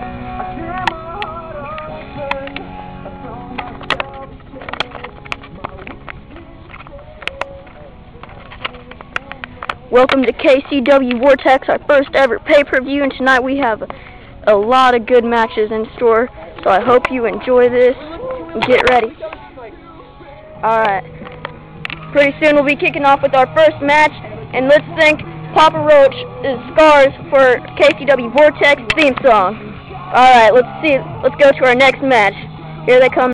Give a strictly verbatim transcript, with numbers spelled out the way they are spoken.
Welcome to K C W Vortex, our first ever pay-per-view, and tonight we have a, a lot of good matches in store, so I hope you enjoy this and get ready. Alright, pretty soon we'll be kicking off with our first match, and let's thank Papa Roach's Scars for K C W Vortex theme song. Alright, let's see, let's go to our next match. Here they come.